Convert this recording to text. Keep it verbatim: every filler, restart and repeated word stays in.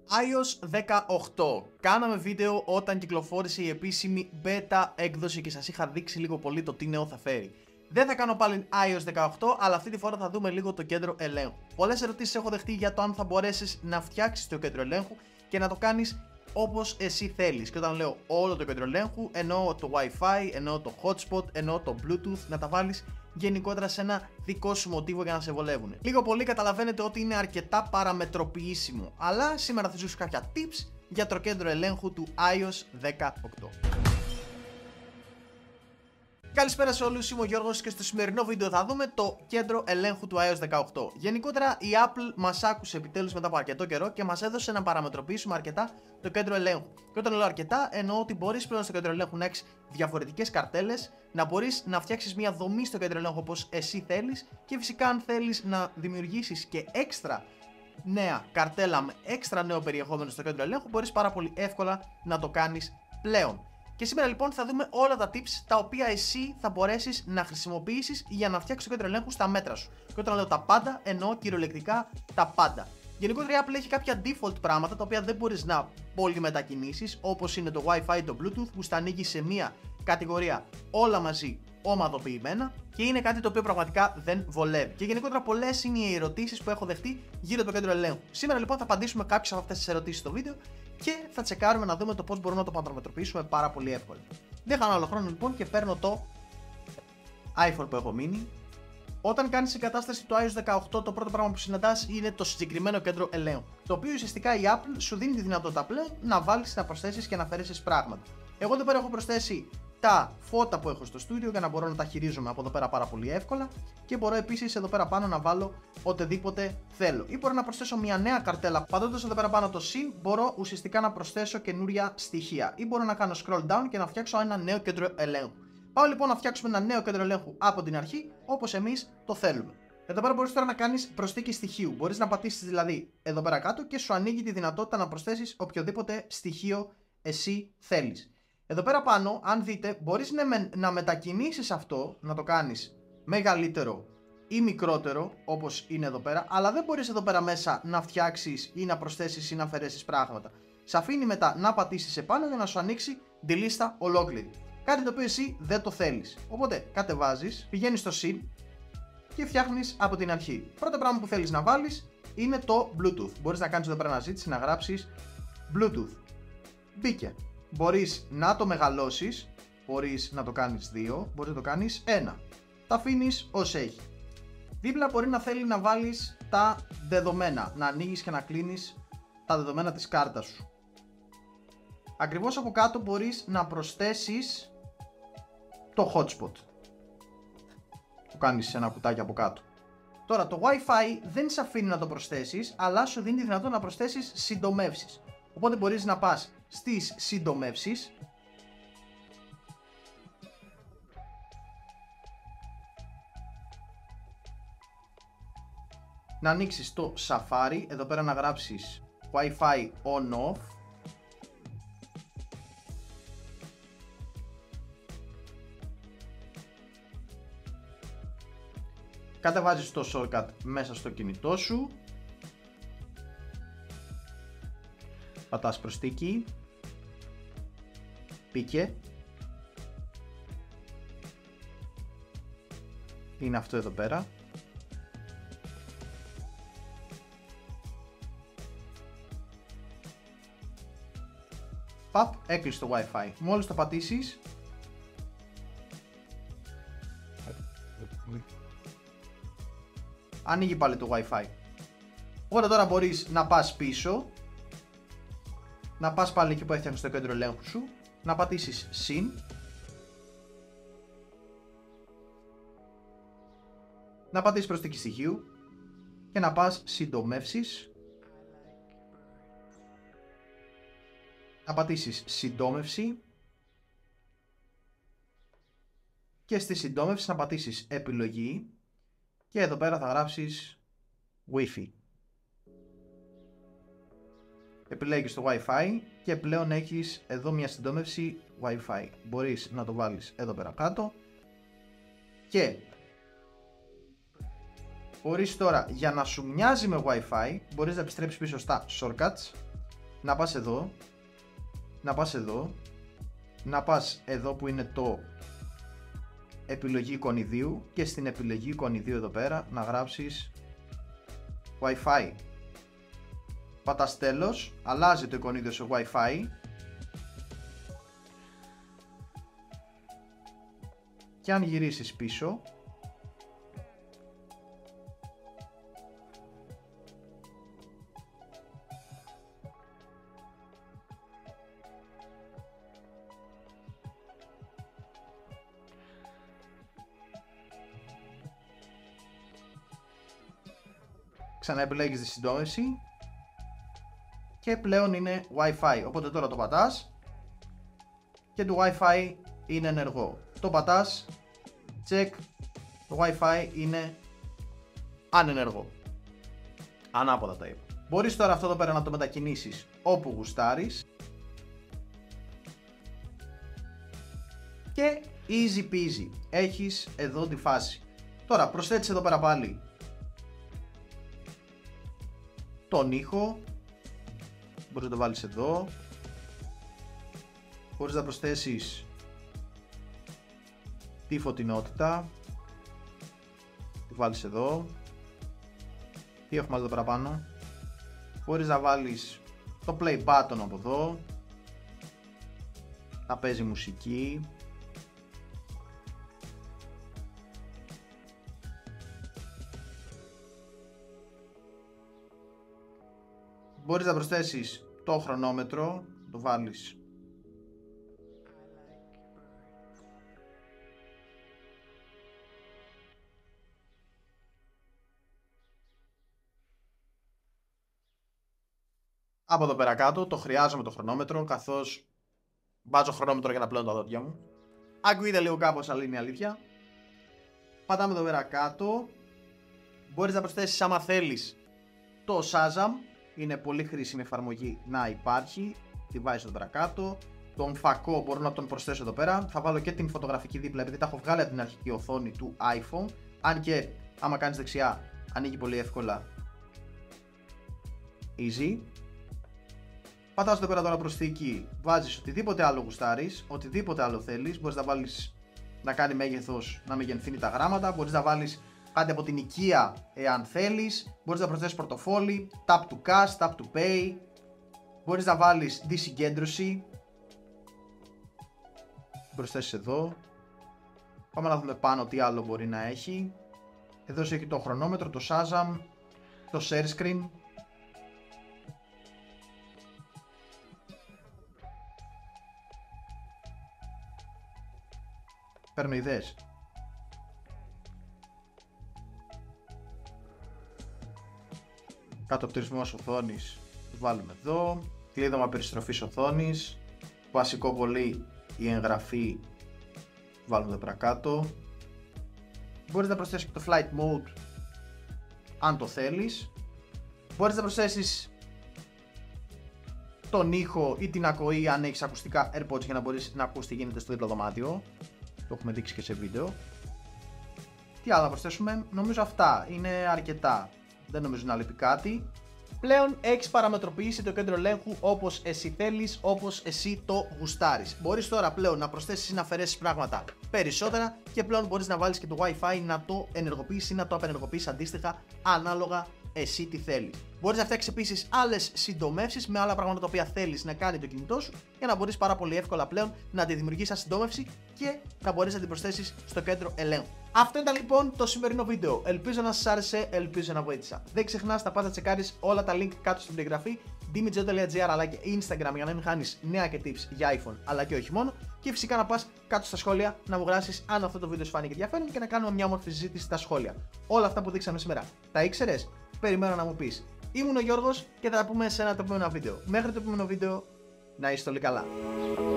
άι ο ες δεκαοκτώ. Κάναμε βίντεο όταν κυκλοφόρησε η επίσημη beta έκδοση και σας είχα δείξει λίγο πολύ το τι νέο θα φέρει. Δεν θα κάνω πάλι άι ο ες δεκαοκτώ, αλλά αυτή τη φορά θα δούμε λίγο το κέντρο ελέγχου. Πολλές ερωτήσεις έχω δεχτεί για το αν θα μπορέσεις να φτιάξεις το κέντρο ελέγχου και να το κάνεις όπως εσύ θέλεις. Και όταν λέω όλο το κέντρο ελέγχου, εννοώ το Wi-Fi, εννοώ το hotspot, εννοώ το Bluetooth, να τα βάλεις γενικότερα σε ένα δικό σου μοτίβο για να σε βολεύουν. Λίγο πολύ καταλαβαίνετε ότι είναι αρκετά παραμετροποιήσιμο, αλλά σήμερα θα ζήσω κάποια tips για το κέντρο ελέγχου του άι ο ες δεκαοκτώ. Καλησπέρα σε όλους, είμαι ο Γιώργος και στο σημερινό βίντεο θα δούμε το κέντρο ελέγχου του άι ο ες δεκαοκτώ. Γενικότερα η Apple μας άκουσε επιτέλους μετά από αρκετό καιρό και μας έδωσε να παραμετροποιήσουμε αρκετά το κέντρο ελέγχου. Και όταν λέω αρκετά, εννοώ ότι μπορείς πλέον στο κέντρο ελέγχου να έχεις διαφορετικές καρτέλες, να μπορείς να φτιάξεις μια δομή στο κέντρο ελέγχου όπως εσύ θέλεις και φυσικά αν θέλεις να δημιουργήσεις και έξτρα νέα καρτέλα με έξτρα νέο περιεχόμενο στο κέντρο ελέγχου, μπορείς πάρα πολύ εύκολα να το κάνεις πλέον. Και σήμερα λοιπόν θα δούμε όλα τα tips τα οποία εσύ θα μπορέσεις να χρησιμοποιήσεις για να φτιάξεις το κέντρο ελέγχου στα μέτρα σου. Και όταν λέω τα πάντα, εννοώ κυριολεκτικά τα πάντα. Γενικότερα η Apple έχει κάποια default πράγματα τα οποία δεν μπορείς να πολύ μετακινήσεις, όπως είναι το Wi-Fi, το Bluetooth, που στα ανοίγει σε μία κατηγορία όλα μαζί ομαδοποιημένα και είναι κάτι το οποίο πραγματικά δεν βολεύει. Και γενικότερα πολλές είναι οι ερωτήσεις που έχω δεχτεί γύρω από το κέντρο ελέγχου. Σήμερα λοιπόν θα απαντήσουμε κάποιες από αυτές τις ερωτήσεις στο βίντεο και θα τσεκάρουμε να δούμε το πώς μπορούμε να το παραμετροποιήσουμε πάρα πολύ εύκολα. Δεν χάνω άλλο χρόνο λοιπόν και παίρνω το iPhone που έχω μείνει. Όταν κάνεις εγκατάσταση του άι ο ες δεκαοκτώ, το πρώτο πράγμα που συναντάς είναι το συγκεκριμένο κέντρο ελέγχου, το οποίο ουσιαστικά η Apple σου δίνει τη δυνατότητα πλέον να βάλεις, να προσθέσεις και να αφαιρέσεις πράγματα. Εγώ εδώ πέρα έχω προσθέσει τα φώτα που έχω στο στούντιο για να μπορώ να τα χειρίζομαι από εδώ πέρα πάρα πολύ εύκολα και μπορώ επίσης εδώ πέρα πάνω να βάλω οτιδήποτε θέλω. Ή μπορώ να προσθέσω μια νέα καρτέλα. Πατώντας εδώ πέρα πάνω το συν, μπορώ ουσιαστικά να προσθέσω καινούρια στοιχεία. Ή μπορώ να κάνω scroll down και να φτιάξω ένα νέο κέντρο ελέγχου. Πάω λοιπόν να φτιάξουμε ένα νέο κέντρο ελέγχου από την αρχή, όπως εμείς το θέλουμε. Εδώ πέρα μπορείς τώρα να κάνεις προσθήκη στοιχείου. Μπορείς να πατήσεις δηλαδή εδώ πέρα κάτω και σου ανοίγει τη δυνατότητα να προσθέσεις οποιοδήποτε στοιχείο εσύ θέλεις. Εδώ πέρα πάνω, αν δείτε, μπορείς να, να μετακινήσεις αυτό, να το κάνεις μεγαλύτερο ή μικρότερο, όπως είναι εδώ πέρα, αλλά δεν μπορείς εδώ πέρα μέσα να φτιάξεις ή να προσθέσεις ή να αφαιρέσεις πράγματα. Σε αφήνει μετά να πατήσεις επάνω για να σου ανοίξει τη λίστα ολόκληρη. Κάτι το οποίο εσύ δεν το θέλεις. Οπότε κατεβάζεις, πηγαίνεις στο συν και φτιάχνεις από την αρχή. Πρώτο πράγμα που θέλεις να βάλεις είναι το Bluetooth. Μπορείς να κάνεις εδώ πέρα αναζήτηση, να γράψεις Bluetooth. Μπήκε. Μπορείς να το μεγαλώσεις, μπορείς να το κάνεις δύο, μπορείς να το κάνεις ένα. Τα αφήνεις ως έχει. Δίπλα μπορεί να θέλει να βάλεις τα δεδομένα, να ανοίγεις και να κλείνεις τα δεδομένα της κάρτας σου. Ακριβώς από κάτω μπορείς να προσθέσεις το hotspot. Το κάνεις σε ένα κουτάκι από κάτω. Τώρα το Wi-Fi δεν σε αφήνει να το προσθέσεις, αλλά σου δίνει τη δυνατότητα να προσθέσεις συντομεύσεις. Οπότε μπορείς να πας στις συντομεύσεις να ανοίξεις το Safari, εδώ πέρα να γράψεις Wi-Fi on-off κατεβάζεις το shortcut μέσα στο κινητό σου, πατάς προσθήκη, πήκε, είναι αυτό εδώ πέρα, παπ, έκλεισε το Wi-Fi. Μόλις το πατήσεις ανοίγει πάλι το Wi-Fi. Οπότε τώρα μπορείς να πας πίσω, να πας πάλι εκεί που έφτιαχνες το κέντρο ελέγχου σου, να πατήσεις συν, να πατήσεις προσθήκη στοιχείου και να πας συντομεύσεις, να πατήσεις συντόμευση και στη συντόμευση να πατήσεις επιλογή και εδώ πέρα θα γράψεις Wi-Fi. Επιλέγεις το Wi-Fi και πλέον έχεις εδώ μια συντόμευση Wi-Fi. Μπορείς να το βάλεις εδώ πέρα κάτω και μπορείς τώρα, για να σου μοιάζει με Wi-Fi, μπορείς να επιστρέψεις πίσω στα shortcuts να πας εδώ, να πας εδώ, να πας εδώ που είναι το επιλογή εικονιδίου και στην επιλογή εικονιδίου εδώ πέρα να γράψεις Wi-Fi. Πατάς τέλος, αλλάζει το εικονίδιο σε Wi-Fi και αν γυρίσεις πίσω ξαναεπιλέγεις τη συντόμευση και πλέον είναι Wi-Fi, οπότε τώρα το πατάς και το Wi-Fi είναι ενεργό. Το πατάς, check, το Wi-Fi είναι ανενεργό. Ανάποδα τα είπα. Μπορείς τώρα αυτό εδώ πέρα να το μετακινήσεις όπου γουστάρεις και easy peasy, έχεις εδώ τη φάση. Τώρα προσθέτεις εδώ πέρα πάλι τον ήχο, μπορείς να το βάλεις εδώ, μπορείς να προσθέσεις τη φωτεινότητα, τη βάλεις εδώ, τι έχουμε εδώ πέρα πάνω, μπορείς να βάλεις το play button από εδώ, να παίζει μουσική, μπορείς να προσθέσεις το χρονόμετρο, το βάλεις από εδώ πέρα κάτω, το χρειάζομαι το χρονόμετρο καθώς βάζω χρονόμετρο για να πλένω τα δόντια μου. Ακούγεται λίγο κάπως, αλλά είναι η αλήθεια. Πατάμε εδώ πέρα κάτω, μπορείς να προσθέσεις άμα θέλεις το Shazam. Είναι πολύ χρήσιμη εφαρμογή να υπάρχει. Τη βάζεις εδώ πέρα κάτω. Τον φακό μπορώ να τον προσθέσω εδώ πέρα. Θα βάλω και την φωτογραφική δίπλα επειδή τα έχω βγάλει από την αρχική οθόνη του iPhone. Αν και άμα κάνεις δεξιά ανοίγει πολύ εύκολα. Easy. Πατάς εδώ πέρα τώρα προσθήκη. Βάζεις οτιδήποτε άλλο γουστάρεις. Οτιδήποτε άλλο θέλεις. Μπορείς να βάλεις να κάνει μέγεθος, να μεγενθύνει τα γράμματα. Μπορείς να βάλεις κάτι από την IKEA εάν θέλεις, μπορείς να προσθέσεις πορτοφόλι, tap to cash, tap to pay, μπορείς να βάλεις δισυγκέντρωση, προσθέσεις εδώ, πάμε να δούμε πάνω τι άλλο μπορεί να έχει, εδώ έχει το χρονόμετρο, το Shazam, το share screen, παίρνω ιδέες. Κατοπτρισμός οθόνης το βάλουμε εδώ, κλείδωμα περιστροφής οθόνης, βασικό πολύ η εγγραφή βάλουμε εδώ πέρα κάτω. Μπορείς να προσθέσεις και το flight mode αν το θέλεις. Μπορείς να προσθέσεις τον ήχο ή την ακοή αν έχεις ακουστικά AirPods για να μπορείς να ακούς τι γίνεται στο δίπλο δωμάτιο. Το έχουμε δείξει και σε βίντεο. Τι άλλο να προσθέσουμε, νομίζω αυτά είναι αρκετά. Δεν νομίζω να λείπει κάτι. Πλέον έχεις παραμετροποιήσει το κέντρο ελέγχου όπως εσύ θέλεις, όπως εσύ το γουστάρεις. Μπορείς τώρα πλέον να προσθέσεις ή να αφαιρέσεις πράγματα περισσότερα και πλέον μπορείς να βάλεις και το Wi-Fi να το ενεργοποιήσεις ή να το απενεργοποιήσεις αντίστοιχα ανάλογα εσύ τι θέλεις. Μπορείς να φτιάξεις επίσης άλλες συντομεύσεις με άλλα πράγματα τα οποία θέλεις να κάνει το κινητό σου για να μπορείς πάρα πολύ εύκολα πλέον να τη δημιουργήσεις σαν συντόμευση και να μπορείς να την προσθέσεις στο κέντρο ελέγχου. Αυτό ήταν λοιπόν το σημερινό βίντεο. Ελπίζω να σας άρεσε, ελπίζω να βοήθησα. Δεν ξεχνάς να πας να τσεκάρεις όλα τα link κάτω στην περιγραφή, dimidjo τελεία gr αλλά και Instagram για να μην χάνεις νέα και tips για iPhone αλλά και όχι μόνο. Και φυσικά να πας κάτω στα σχόλια να μου γράψεις αν αυτό το βίντεο σου φάνηκε ενδιαφέρον και να κάνουμε μια όμορφη συζήτηση στα σχόλια. Όλα αυτά που δείξαμε σήμερα, τα ήξερες? Περιμένω να μου πεις. Ήμουν ο Γιώργος και θα τα πούμε σε ένα το επόμενο βίντεο. Μέχρι το επόμενο βίντεο, να είστε όλοι καλά.